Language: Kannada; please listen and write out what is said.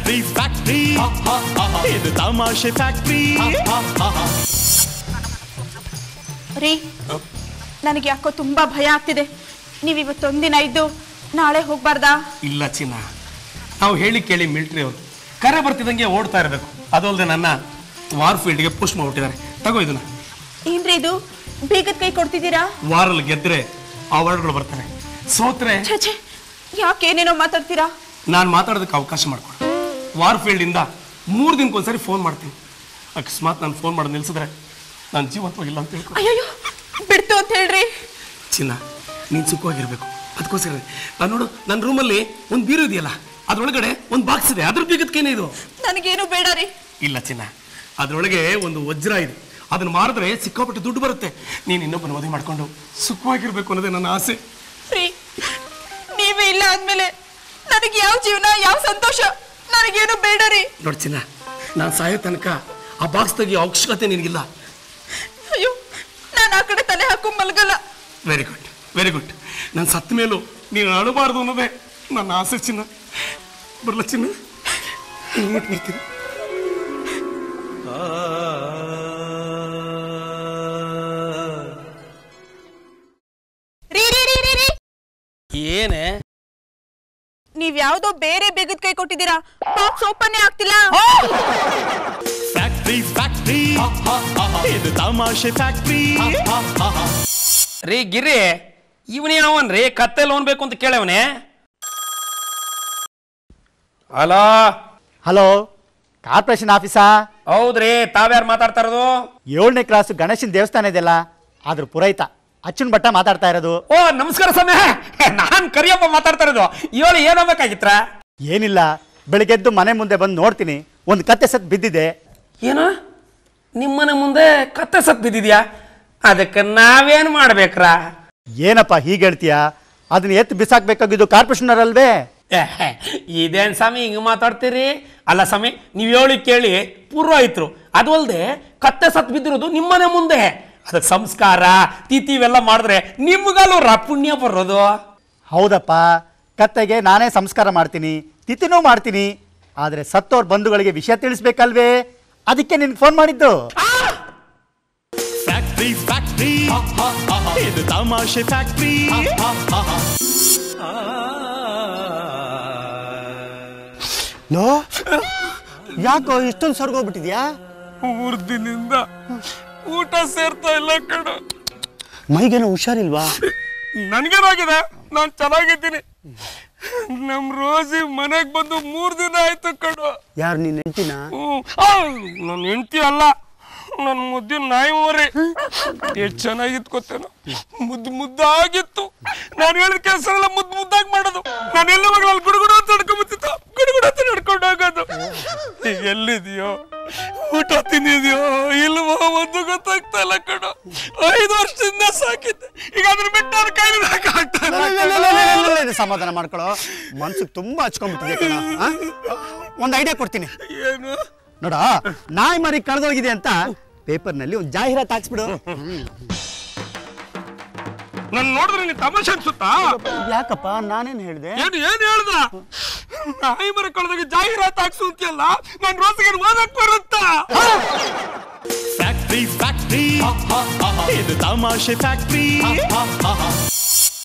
ಫ್ಯಾಕ್ಟ್ರಿ ಫ್ಯಾಕ್ಟ್ರಿ ಇದು ತಮಾಷೆ ಫ್ಯಾಕ್ಟ್ರಿ ರೀ ನನಗೆ ಯಾಕೋ ತುಂಬಾ ಭಯ ಆಗ್ತಿದೆ. ನೀವು ಇವತ್ತೊಂದಿನ ಇದ್ದು ನಾಳೆ ಹೋಗ್ಬಾರ್ದಾ? ಇಲ್ಲ ಚಿನ್ನ, ನಾವು ಹೇಳಿ ಕೇಳಿ ಮಿಲಿಟರಿ ಅವರು ಕರೆ ಬರ್ತಿದ್ದಂಗೆ ಓಡ್ತಾ ಇರಬೇಕು. ಅದಲ್ಲದೆ ನನ್ನ ವಾರ್ ಫೀಲ್ಡ್ಗೆ ಪುಷ್ ಮಾಡ್ಬಿಟ್ಟಿದ್ದಾರೆ. ತಗೋ ಇದನ್ನ. ಏನ್ರಿ ಇದು ಬೀಗದ ಕೈ ಕೊಡ್ತಿದ್ದೀರಾ? ವಾರಲ್ಲಿ ಗೆದ್ರೆ ಅವಾರ್ಡ್ಗಳು ಬರ್ತಾರೆ, ಸೋತ್ರೆ ಛೇ ಯಾಕೇನೇನೋ ಮಾತಾಡ್ತೀರಾ? ನಾನು ಮಾತಾಡೋದಕ್ಕೆ ಅವಕಾಶ ಮಾಡ್ಕೊಡು. ವಾರ್ ಫೀಲ್ಡಿಂದ 3 ದಿನಕ್ಕೊಂದ್ಸರಿ ಫೋನ್ ಮಾಡ್ತೀನಿ. ಅಕಸ್ಮಾತ್ ನಾನು ಫೋನ್ ಮಾಡೋದು ನಿಲ್ಸಿದ್ರೆ ನಾನು ಜೀವಂತವಾಗಿಲ್ಲ ಅಂತ ಹೇಳ್ಕೊ. ಅಯ್ಯೋ ಬಿಡ್ತು ಅಂತ ಹೇಳ್ರಿ. ಚಿನ್ನ, ನೀನು ಸುಖವಾಗಿರ್ಬೇಕು. ಅದಕ್ಕೋಸ್ಕರ ನಾನು ನೋಡು, ನನ್ನ ರೂಮಲ್ಲಿ ಒಂದು ಬೀರು ಇದೆಯಲ್ಲ, ಅದ್ರೊಳಗಡೆ ಒಂದು ಬಾಕ್ಸ್ ಇದೆ. ಅದ್ರ ಬೀಗದಕ್ಕೇನೆ ಇದು. ನನಗೇನು ಬೇಡ ರೀ. ಇಲ್ಲ ಚಿನ್ನ, ಅದ್ರೊಳಗೆ ಒಂದು ವಜ್ರ ಇದೆ. ಅದನ್ನ ಮಾರಿದ್ರೆ ಸಿಕ್ಕಾಪಟ್ಟೆ ದುಡ್ಡು ಬರುತ್ತೆ. ನೀನು ಇನ್ನೊಬ್ಬನ ಮದುವೆ ಮಾಡ್ಕೊಂಡು ಸುಖವಾಗಿರ್ಬೇಕು ಅನ್ನೋದೇ ನನ್ನ ಆಸೆ. ರೀ ನೀವೇ ಇಲ್ಲ ಆದ್ಮೇಲೆ ನನಗೆ ಯಾವ ಜೀವನ, ಯಾವ ಸಂತೋಷ? ನನಗೇನು ಬೇಡ ರೀ. ನೋಡಿ ಚಿನ್ನ, ನಾನು ಸಾಯೋ ತನಕ ಆ ಬಾಕ್ಸ್ ತೆಗಿಯೋ ಅವಶ್ಯಕತೆ ನಿನಗಿಲ್ಲ. ಅಯ್ಯೋ ನಾನು ಆ ಕಡೆ ತಲೆ ಹಾಕೊಂಡ್ ಮಲ್ಗಲ್ಲ. Very good, very good. ನಾನು ಸತ್ತ ಮೇಲೂ ನೀನು ಅಳಬಾರ್ದು ಅನ್ನೋದೇ ನನ್ನ ಆಸೆ ಚಿನ್ನ. ಬರಲ್ಲ ಚಿನ್ನ, ಬರ್ತೀನಿ. ಏನೇ ನೀವ್ ಯಾವ್ದೋ ಬೇರೆ ಬೇಗದ ಕೈ ಕೊಟ್ಟಿದ್ದೀರಾ, ಬಾಕ್ಸ್ ಓಪನ್ ಆಗ್ತಿಲ್ಲ. ಫ್ಯಾಕ್ಟ್ರಿ ಫ್ಯಾಕ್ಟ್ರಿ ಇದು ತಮಾಷೆ ಫ್ಯಾಕ್ಟ್ರಿ. ರೀ ಗಿರಿ, ಇವನೇ ಅವನ್ರಿ ಕತ್ತೆ ಲೋನ್ ಬೇಕು ಅಂತ ಕೇಳವನೇ. ಹಲೋ ಹಲೋ, ಕಾರ್ಪೊರೇಷನ್ ಆಫೀಸಾ? ಹೌದ್ರಿ, ತಾವ್ಯಾರು ಮಾತಾಡ್ತಾ ಇರೋದು? 7ನೇ ಕ್ಲಾಸ್ ಗಣೇಶನ ದೇವಸ್ಥಾನ ಇದೆಯಲ್ಲ, ಅದ್ರ ಪುರೈತ ಅಚ್ಚುನ್ ಭಟ್ಟ ಮಾತಾಡ್ತಾ ಇರೋದು. ಓ ನಮಸ್ಕಾರ ಸಮಯ, ನಾನ್ ಕರಿಯಪ್ಪ ಮಾತಾಡ್ತಾ ಇರೋದು. ಇವಳು ಏನಾಗಬೇಕಾಗಿತ್ರ? ಏನಿಲ್ಲ, ಬೆಳಿಗ್ಗೆದ್ದು ಮನೆ ಮುಂದೆ ಬಂದು ನೋಡ್ತೀನಿ, ಒಂದು ಕತ್ತೆ ಸತ್ ಬಿದ್ದಿದೆ. ಏನು, ನಿಮ್ಮನೆ ಮುಂದೆ ಕತ್ತೆ ಸತ್ ಬಿದ್ದಿದ್ಯಾ? ಅದಕ್ಕೆ ನಾವೇನ್ ಮಾಡ್ಬೇಕ್ರಾ? ಏನಪ್ಪ ಹೀಗೆ ಹೇಳ್ತೀಯಾ? ಅದನ್ನ ಎತ್ತು ಬಿಸಾಕ್ಬೇಕಾಗಿದ್ದು ಕಾರ್ಪೊರೇಷನರ್ ಅಲ್ವೇ? ಇದೇನ್ ಸ್ವಾಮಿ ಹಿಂಗ ಮಾತಾಡ್ತೀರಿ? ಅಲ್ಲ ಸ್ವಾಮಿ, ನೀವ್ ಹೇಳಿ ಕೇಳಿ ಪೂರ್ವಾಯಿತ್ರು. ಅದು ಅಲ್ದೆ ಕತ್ತೆ ಸತ್ ಬಿದ್ದಿರೋದು ನಿಮ್ಮನೆ ಮುಂದೆ. ಅದಕ್ಕೆ ಸಂಸ್ಕಾರ ತಿಥಿ ಇವೆಲ್ಲ ಮಾಡಿದ್ರೆ ನಿಮ್ಗಲ್ಲೂ ಪುಣ್ಯ ಬರೋದು. ಹೌದಪ್ಪ, ಕತ್ತೆಗೆ ನಾನೇ ಸಂಸ್ಕಾರ ಮಾಡ್ತೀನಿ, ತಿಥಿನೂ ಮಾಡ್ತೀನಿ. ಆದರೆ ಸತ್ತೋರ್ ಬಂಧುಗಳಿಗೆ ವಿಷಯ ತಿಳಿಸ್ಬೇಕಲ್ವೇ? ಅದಕ್ಕೆ ನಿನ್ಗೆ ಫೋನ್ ಮಾಡಿದ್ದು. ಫ್ಯಾಕ್ಟ್ರಿ ಫ್ಯಾಕ್ಟ್ರಿ ಇದು ತಮಾಷೆ ಫ್ಯಾಕ್ಟ್ರಿ. ಲೋ, ಯಾಕೋ ಇಷ್ಟೊಂದು ಸರ್ಗೋಗ್ಬಿಟ್ಟಿದ್ಯಾ? 3 ದಿನದಿಂದ ಊಟ ಸೇರ್ತಾ ಇಲ್ಲ ಕಣ. ಮೈಗೇನೋ ಹುಷಾರಿಲ್ವಾ? ನನ್ಗೇನಾಗಿದೆ, ನಾನು ಚೆನ್ನಾಗಿದ್ದೀನಿ. ನಮ್ ರೋಜಿ ಮನೆಗ್ ಬಂದು 3 ದಿನ ಆಯ್ತು ಕಣ. ಯಾರು ನಿನ್ನ ಹೆಂಡತಿನ? ನನ್ನ ಹೆಂಡತಿ ಅಲ್ಲ, ನನ್ನ ಮುದ್ದಿನ ನಾಯಿ ಮರಿ. ಎಷ್ಟು ಚೆನ್ನಾಗಿತ್ತು ಗೊತ್ತೇನೋ, ಮುದ್ದಾಗಿತ್ತು. ನಾನು ಹೇಳಿದ ಕೆಲಸ ಎಲ್ಲ ಮುದ್ದಾಗಿ ಮಾಡೋದು. ನಾನು ಎಲ್ಲ ಮಗಳಲ್ಲಿ ಗುಡುಗುಡು ಅಂತ ನಡ್ಕೊಂಡ್ಬತ್ತಿತ್ತು, ಗುಡುಗುಡು ಅಂತ ನಡ್ಕೊಂಡು ಹೋಗೋದು. ಈಗ ಎಲ್ಲಿದೆಯೋ, ಊಟ ತಿಂದಿದ್ಯೋ ಇಲ್ವೋ ಒಂದು ಗೊತ್ತಾಗ್ತಾ ಇಲ್ಲ ಕಣ. 5 ವರ್ಷದಿಂದ ಸಾಕಿದ್ದೆ, ಈಗ ಅದ್ರ ಬಿಟ್ಟು ಅವ್ರ ಕೈಲಿ ಹಾಕಾಗ್ತಾ. ಸಮಾಧಾನ ಮಾಡ್ಕೊಳ್ಳೋ, ಮನ್ಸಿಗೆ ತುಂಬಾ ಹಚ್ಕೊಂಡ್ಬಿಟ್ಟಿದೆ ಕಣ. ಒಂದು ಐಡಿಯಾ ಕೊಡ್ತೀನಿ. ಏನು ನೋಡ, ನಾಯಿ ಮರಿ ಕಳೆದೋಗಿದೆ ಅಂತ ಪೇಪರ್ನಲ್ಲಿ ಒಂದು ಜಾಹೀರಾತು ಹಾಕ್ಸ್ಬಿಡು. ನನ್ ನೋಡಿದ್ರೆ ನೀನ್ ತಮಾಷೆ ಅನ್ಸುತ್ತಾ? ಯಾಕಪ್ಪ, ನಾನೇನು ಹೇಳಿದೆ? ಏನು ಹೇಳ್ದ? ನಾಯಿ ಮರ ಕಳೆದಾಗ ಜಾಹೀರಾತು ಹಾಕ್ಸು ಅಂತೀಯಲ್ಲ, ನನ್ ರೋಸಿಗೆ ಓದಕ್ ಬರುತ್ತಾ? ಫ್ಯಾಕ್ಟ್ರಿ ಫ್ಯಾಕ್ಟ್ರಿ ಇದು ತಮಾಷೆ ಫ್ಯಾಕ್ಟ್ರಿ.